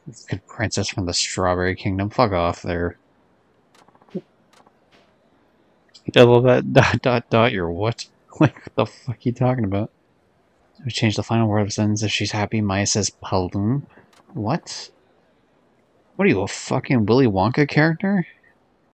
Good princess from the Strawberry Kingdom. Fuck off there. Double that dot dot dot. You're what? Like, what the fuck are you talking about? We change the final word of the sentence. If she's happy, Maya says Paloom. What? What are you, a fucking Willy Wonka character?